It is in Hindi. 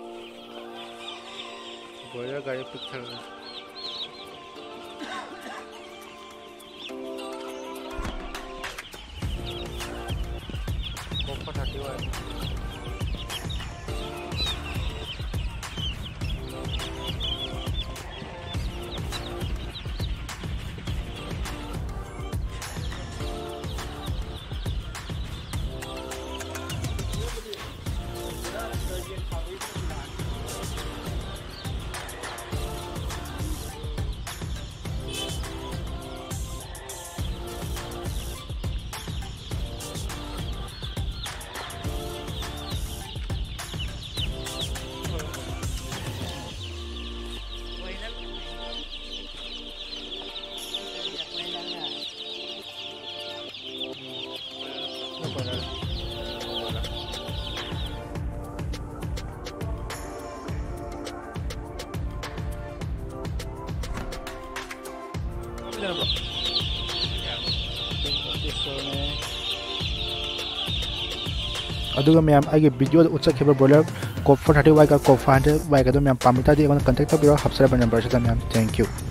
Boiler गाड़ी पिक्चर कॉपर 31 अदुगा मैम आगे वीडियो उच्चखेब ब्रॉयलर कॉप 430 वाई का कॉप 500 वाई का मैम पामिता दी कंटेक्ट तौर हब्सरब नंबर से मैम थैंक यू।